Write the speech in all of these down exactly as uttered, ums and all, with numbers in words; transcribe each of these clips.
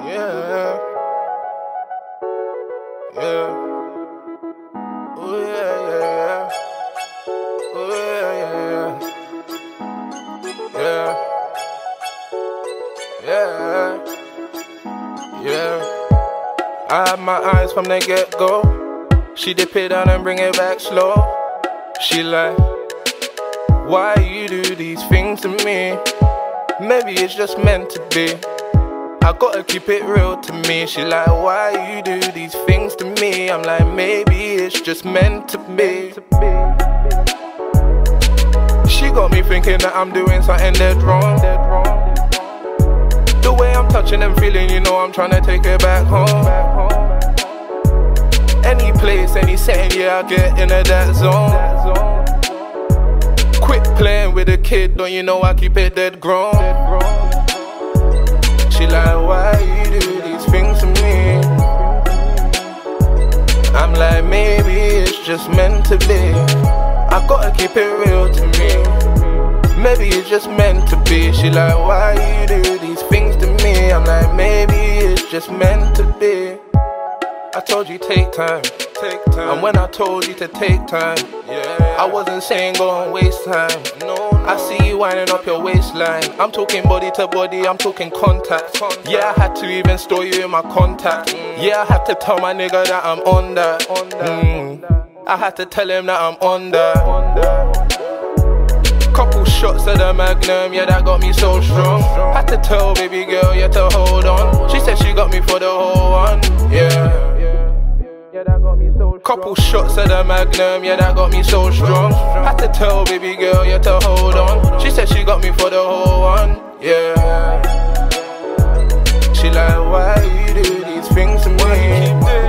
Yeah. Yeah. Oh yeah, yeah, yeah. Oh yeah, yeah, yeah. Yeah. Yeah. I had my eyes from the get-go. She dip it down and bring it back slow. She like, why you do these things to me? Maybe it's just meant to be. I gotta keep it real to me. She like, why you do these things to me? I'm like, maybe it's just meant to be. She got me thinking that I'm doing something dead wrong. The way I'm touching and feeling, you know I'm trying to take her back home. Any place, any setting, yeah, I get into that zone. Quit playing with a kid, don't you know I keep it dead grown. She like, why you do these things to me? I'm like, maybe it's just meant to be. I gotta keep it real to me. Maybe it's just meant to be. She like, why you do these things to me? I'm like, maybe it's just meant to be. I told you take time, take time. And when I told you to take time, yeah, I wasn't saying go and waste time. No, no. I see you winding up your waistline. I'm talking body to body, I'm talking contact. contact. Yeah, I had to even store you in my contact. Mm. Yeah, I had to tell my nigga that I'm on that. On that, mm. on that. I had to tell him that I'm on that. On that. Couple shots of the Magnum, yeah, that got me so strong. Had to tell baby girl, yeah, to hold on. She said she got me for the whole one, yeah. Couple shots of the Magnum, yeah, that got me so strong. Had to tell baby girl, yeah, to hold on. She said she got me for the whole one, yeah. She like, why you do these things to me?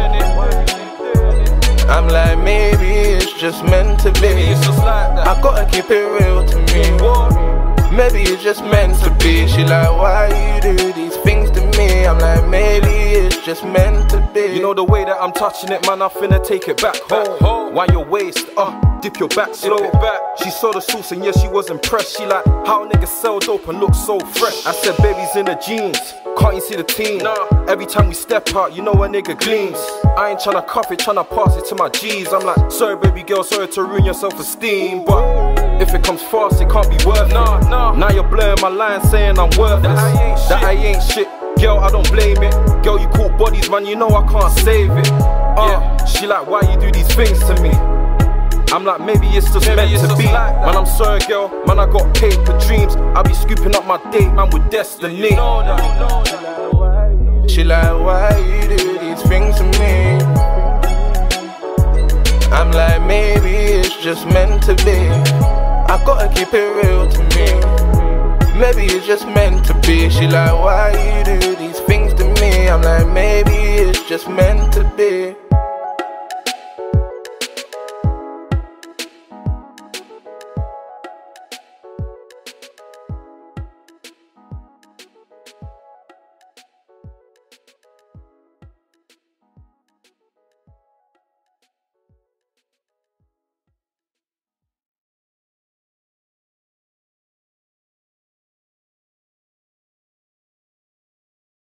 I'm like, maybe it's just meant to be. I gotta keep it real to me. Maybe it's just meant to be. She like, why you do these things to me? I'm like, maybe it's just meant to be. You know the way that I'm touching it, man, I finna take it back home. Wind your waist, uh, dip your back slow. Back. She saw the sauce and yeah, she was impressed. She like, how niggas sell dope and look so fresh. I said, baby's in the jeans, can't you see the team? Nah. Every time we step out, you know a nigga gleams. I ain't tryna cuff it, tryna pass it to my G's. I'm like, sorry baby girl, sorry to ruin your self-esteem, but if it comes fast, it can't be worth nah, it. Nah. Now you're blurring my line, saying I'm worthless. That I ain't shit. That I ain't shit. Girl, I don't blame it. Girl, you caught bodies, man, you know I can't save it. Uh, yeah. She like, why you do these things to me? I'm like, maybe it's just maybe meant it's to just be. Like man, I'm sorry, girl. Man, I got paid for dreams. I be scooping up my date, man, with destiny. You know that, you know that. She like, why you do these things to me? I'm like, maybe it's just meant to be. I gotta keep it real to me. Maybe it's just meant to be. She like, why you do these things to me? I'm like, maybe it's just meant to be.